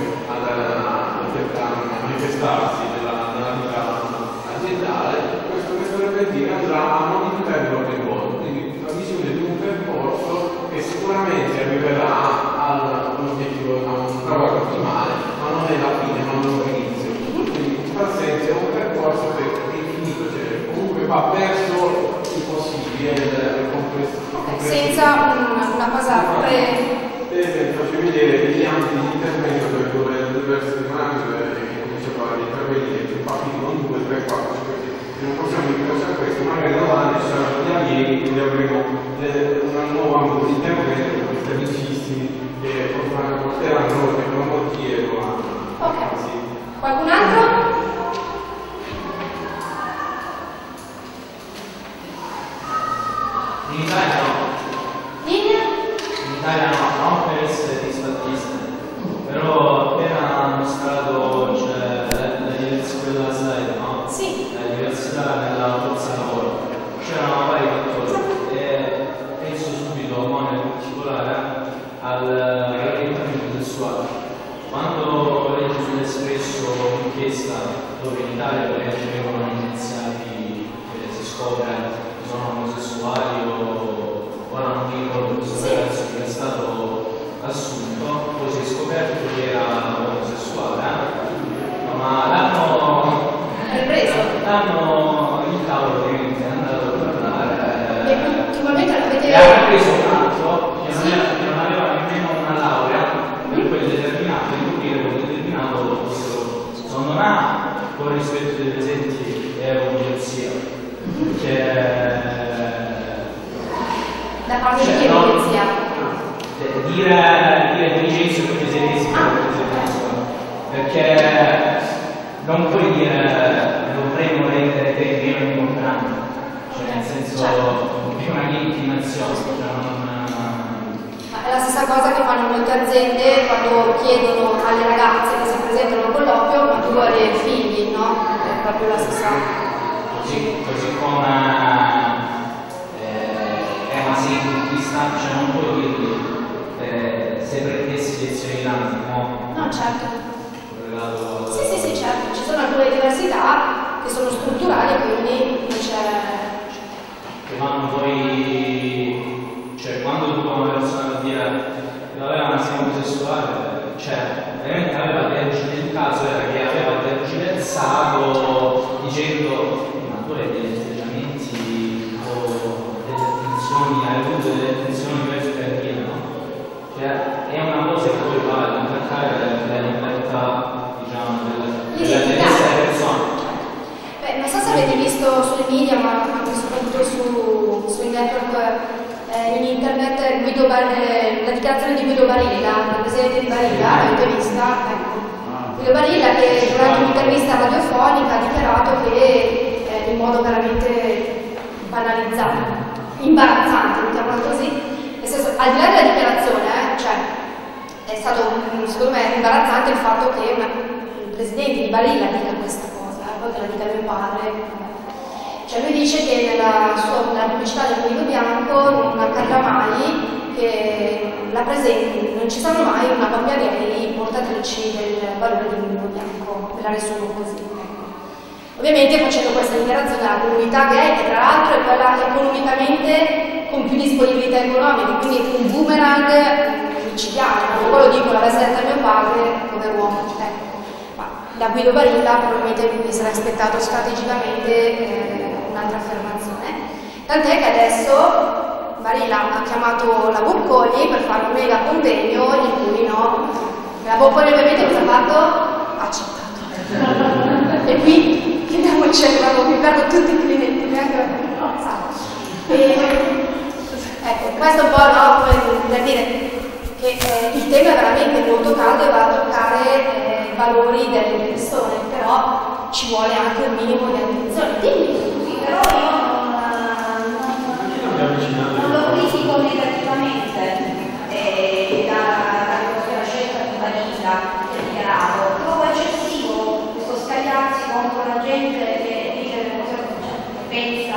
a manifestarsi nella vita aziendale, questo obiettivo andrà a modificare di volta in volta, quindi la visione di un percorso che sicuramente arriverà all'obiettivo, a un traguardo ottimale, ma non è la fine, ma non è l'inizio. Quindi in tal senso è un percorso che è infinito, cioè comunque va verso il possibile del complesso. Senza una cosa faccio vedere gli ambiti di intervento dove le diverse dinamiche che cominciano ad intervenire, più partiti con 2, 3, 4, 5, 6. Se non possiamo interessare questo, magari davanti ci saranno gli allievi, quindi avremo un nuovo ambito di intervento con questi amicissimi che porteranno la tecnologia e ok. Qualcun altro? In Italia no. In Italia no, non per essere disfattiste, però espresso un'inchiesta dove in Italia le leggi vengono iniziati, si scopre che sono omosessuali o ora non mi ricordo questo ragazzo che è stato assunto, poi si è scoperto che era omosessuale, ma l'hanno il cavolo ovviamente è andato a parlare e ha preso un altro che non aveva nemmeno una laurea per quel determinato, in cui quel determinato lo fossero. Secondo me, con il rispetto dei presenti, è un'idiozia. Da parte di chi è un'idiozia? Dire licenzio perché sei lesbico, perché non puoi dire dovremmo rendere te meno importante, cioè nel senso è una legittimazione, È la stessa cosa che fanno molte aziende quando chiedono alle ragazze che si presentano al colloquio ma tu vuoi figli, no? È proprio la stessa così come è una semplice, cioè non puoi dirgli se prendessi lezioni in ambito, no? No, certo. Sì, certo. Ci sono alcune diversità che sono strutturali, quindi non c'è... Che vanno poi... Cioè, quando tu una persona dire che aveva una sei omosessuale, cioè, veramente aveva il caso era che aveva tergiversato dicendo ma tu hai degli atteggiamenti o delle attenzioni, hai avuto delle attenzioni verso il carriera, no? Cioè, è una cosa che poi va ad intaccare la libertà, diciamo, delle persone. Beh, non so se avete visto sui media, ma anche soprattutto sui network in internet, la dichiarazione di Guido Barilla, il presidente di Barilla, l'avete vista? Ecco. Guido Barilla che durante un'intervista radiofonica ha dichiarato che in modo veramente banalizzato, imbarazzante, mettiamola così, nel senso, al di là della dichiarazione, cioè, è stato secondo me imbarazzante il fatto che il presidente di Barilla dica questa cosa, poi che la dica mio padre. Cioè lui dice che nella pubblicità del Coniglio Bianco non accadrà mai che non ci saranno mai una coppia gay portatrici del valore del Coniglio Bianco, me la riassumo così. Ecco. Ovviamente facendo questa dichiarazione alla comunità gay, che tra l'altro è quella economicamente con più disponibilità economiche, quindi un boomerang micidiale, poi lo dico, l'avesse detta mio padre come uomo. Ma da Guido Barilla probabilmente mi sarà aspettato strategicamente un'altra affermazione, tant'è che adesso Barilla ha chiamato la Bocconi per fare un mega convegno in cui la Bocconi ovviamente cosa ha fatto? Ha accettato. E qui chiudiamo il cervello, mi perdo tutti i clienti, neanche la ecco, questo è un po' per dire che il tema è veramente molto caldo e va a toccare i valori delle persone, però ci vuole anche un minimo di attenzione. Dimmi. Però io non lo critico negativamente dalla scelta di Barilla che ha dichiarato, trovo eccessivo questo scagliarsi contro la gente che dice che pensa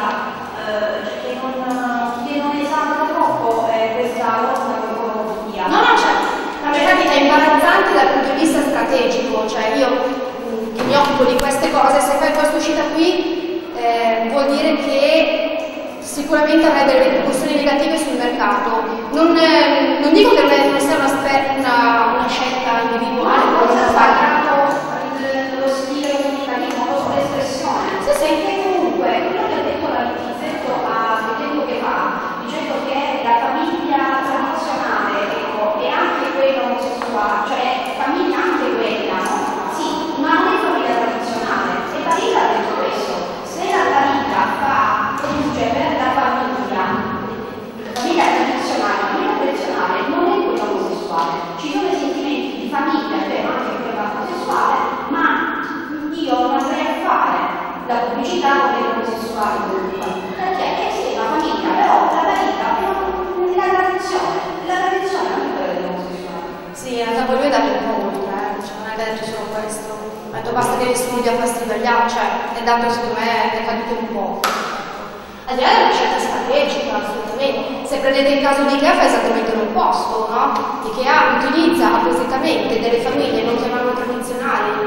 che non esalta troppo questa lotta contro l'omofobia. No, certo. Ma infatti è imbarazzante dal punto di vista strategico, cioè io che mi occupo di queste cose, se fai questa uscita qui vuol dire che sicuramente avrai delle ripercussioni negative sul mercato. Non dico che non sia una scelta individuale, ma cosa fa lo stile comunicativo, l'espressione? Sì. Perché comunque quello che ha detto la Pizzetto tempo che fa, dicendo che la famiglia tradizionale, ecco, e anche quella omosessuale, cioè famiglia anche quella, no? Sì, ma non è famiglia tradizionale. E Barilla ha detto questo. Se la famiglia produce per la famiglia tradizionale non è quella omosessuale, ci sono i sentimenti di famiglia, cioè anche quella omosessuale, ma io non andrei a fare la pubblicità con l'omosessuale comunque, perché sì, una famiglia, però la famiglia è la tradizione anche quella dell'omosessuale. Sì, in realtà poi lui ha dato un po' oltre, cioè non è detto solo questo. Ha detto basta che nessuno dia fastidio agli altri, cioè è dato secondo me è caduto un po'. Al di là della scelta strategica, assolutamente. Se prendete il caso di Ikea fa esattamente l'opposto, no? Ikea utilizza appositamente delle famiglie, non chiamarlo tradizionali,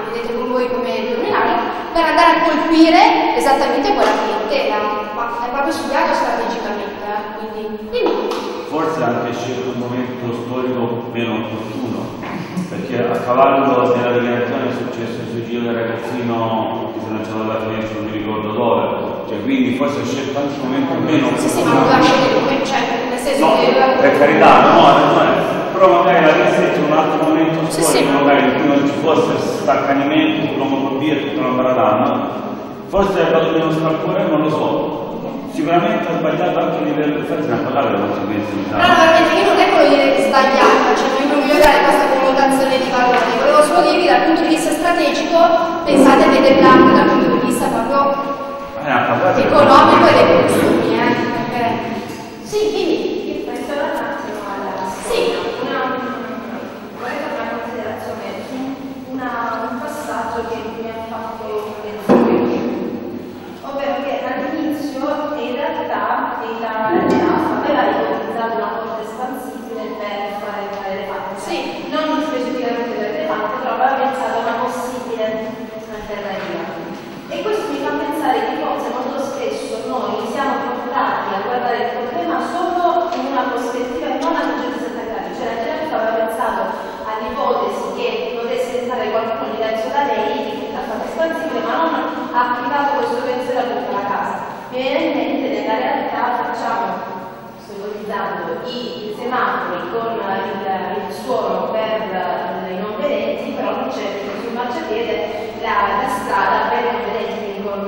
colpire esattamente quella clientela, ma è proprio studiato strategicamente, quindi. Forse anche scelto un momento storico meno opportuno, perché a cavallo della dichiarazione è successo il suicidio del ragazzino che si lanciava dalla finestra, non mi ricordo dove, cioè, quindi forse ho scelto anche un momento meno opportuno. Sì, ma non scegliere come, cioè, nel senso no, che... per carità, però magari l'avessi detto in un altro momento storico, magari in cui non ci fosse questo accanimento sull'omofobia e tutta una baratana, forse è dato meno scalpore, non lo so. Sicuramente ho sbagliato anche a livello, infatti ne parlare le conseguenze di No, veramente io non è quello di dire sbagliata, cioè io non voglio dare questa connotazione di valore, volevo solo dirvi dal punto di vista strategico, pensate a vederla anche dal punto di vista proprio economico e dei consumi, perché... Sì, quindi... Io penso un attimo alla... Sì. Vorrei fare una considerazione su un passaggio che mi ha fatto pensare, ovvero che all'inizio in realtà aveva ipotizzato una porta espansibile per fare l'elefante. Sì. Non specificamente per l'elefante, però aveva pensato a una possibile alternativa. E questo mi fa pensare che forse molto spesso noi siamo portati a guardare il problema solo in una prospettiva non a 360 gradi, cioè la gente aveva pensato all'ipotesi che potesse entrare qualcuno diverso da lei, che ha fatto espansibile, ma non ha applicato questo pensiero a tutta la casa. Mi viene in mente, nella realtà facciamo, sto ipotizzando, i semafori con il suono per i non vedenti, però non c'è sul marciapiede la strada per i non vedenti con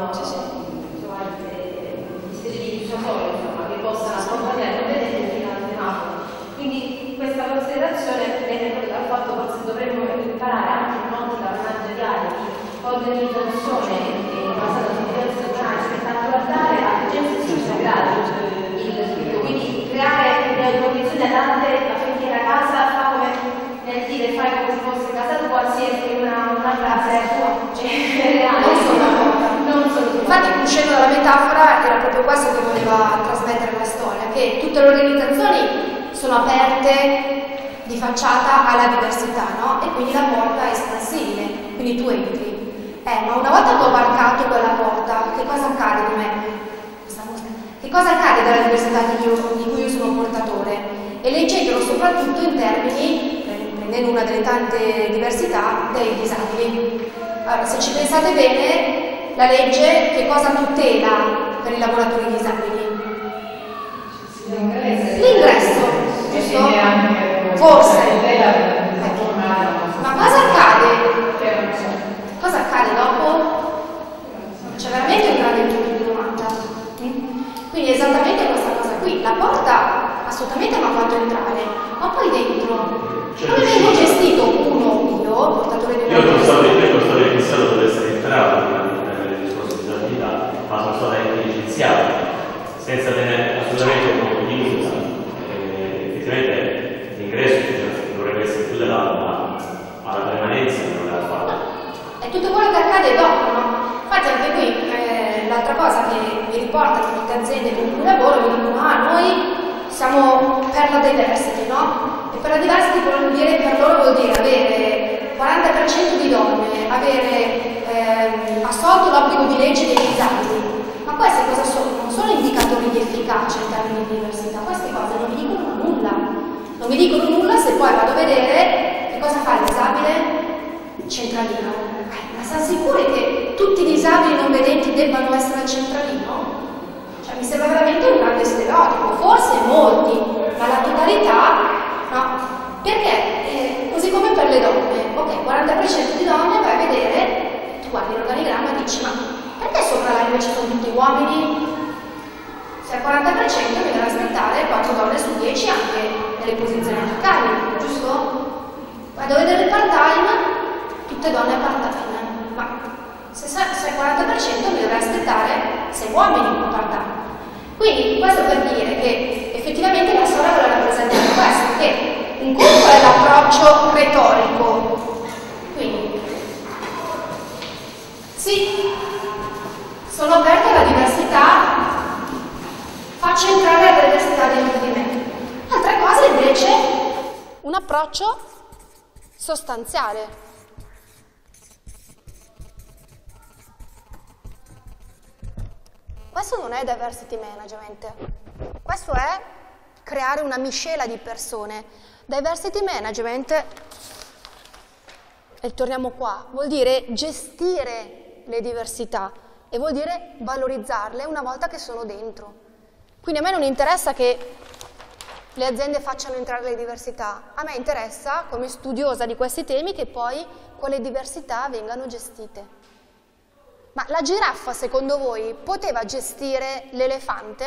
specie di dissuasori, insomma, che possano accompagnare i non vedenti fino al semaforo. Quindi questa considerazione viene proprio dal fatto che forse dovremmo imparare anche in un'ottica manageriale di organizzazione basata su diversi regionali, aspettando guardare a 360 gradi il tutto, quindi creare delle condizioni adatte affinché la casa fa come nel dire fai come se fosse casa tua, sia una frase tua, non solo. Infatti, uscendo dalla metafora, era proprio questo che voleva trasmettere la storia, che tutte le organizzazioni sono aperte di facciata alla diversità, no? E quindi la porta è espansibile, quindi tu entri. Ma una volta che ho varcato quella porta, che cosa accade di me? Che cosa accade dalla diversità di cui io sono portatore? E leggetelo soprattutto in termini, prendendo una delle tante diversità, dei disabili. Allora, se ci pensate bene, la legge che cosa tutela per i lavoratori disabili? L'ingresso, giusto? Forse. Ma cosa accade? Cosa accade dopo? C'è veramente un grande punto di domanda. Quindi esattamente questa cosa qui. La porta assolutamente mi ha fatto entrare, ma poi dentro come vengo gestito io, portatore di una io non so che pensato dove essere entrato nel discorso di disabilità, ma sono stato anche licenziato senza tenere assolutamente conto di nulla. Effettivamente l'ingresso dovrebbe essere tutelato, ma la permanenza non l'ha fatto. È tutto quello che accade dopo, no? Infatti anche qui l'altra cosa che mi riportano molte aziende con cui lavoro mi dicono noi siamo per la diversity, no? E per la diversity per loro vuol dire avere 40% di donne, avere assolto l'obbligo di legge dei disabili. Ma queste cosa sono? Non sono indicatori di efficacia in termini di diversità, queste cose non mi dicono nulla. Non mi dicono nulla se poi vado a vedere che cosa fa il disabile centralino. Ma siamo sicuri che tutti i disabili non vedenti debbano essere al centralino? Cioè mi sembra veramente un grande stereotipo, forse molti, ma la totalità no. Perché? Così come per le donne, ok, 40% di donne vai a vedere, tu guardi l'organigramma e dici ma perché sopra la invece sono tutti uomini? Se al 40% mi deve aspettare 4 donne su 10 anche nelle posizioni apicali, giusto? Vado a vedere il part-time, tutte donne part-time, ma se il 40% mi deve aspettare 6 uomini part-time. Quindi questo per dire che effettivamente la storia vuole rappresentare questo, che un conto è l'approccio retorico, quindi sì, sono aperta alla diversità, faccio entrare la diversità dentro di me. Altra cosa invece, un approccio sostanziale. questo non è diversity management, questo è creare una miscela di persone. Diversity management, e torniamo qua, vuol dire gestire le diversità e vuol dire valorizzarle una volta che sono dentro. Quindi a me non interessa che le aziende facciano entrare le diversità, a me interessa, come studiosa di questi temi, che poi quelle diversità vengano gestite. Ma la giraffa, secondo voi, poteva gestire l'elefante?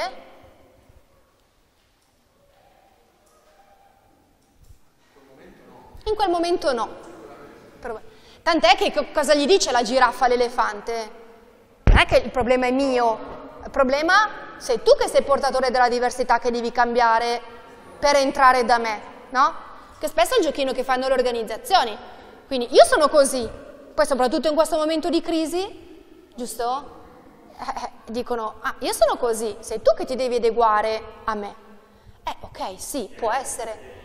In quel momento no. Tant'è che cosa gli dice la giraffa all'elefante? Non è che il problema è mio, il problema sei tu che sei portatore della diversità che devi cambiare per entrare da me, no? Che spesso è il giochino che fanno le organizzazioni. Quindi io sono così, poi soprattutto in questo momento di crisi, giusto? Dicono, io sono così, sei tu che ti devi adeguare a me. Ok, sì, può essere.